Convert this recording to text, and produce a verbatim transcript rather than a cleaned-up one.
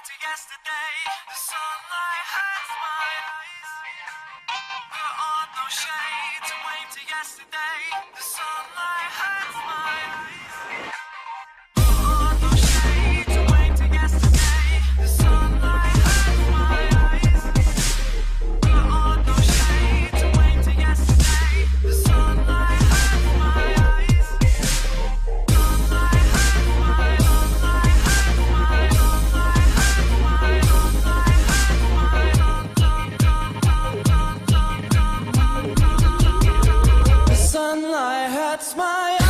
to yesterday. The sunlight hurts my eyes. Put on those shades and wave to yesterday. The sunlight hurts my eyes. Put on those shades and wave to yesterday. The sunlight hurts my eyes. Put on those shades and wave to yesterday. The sunlight hurts my eyes. Sunlight hurts my, sunlight hurts my, sunlight hurts my, sunlight hurts my, dun dun dun dun dun dun dun dun. The sunlight hurts my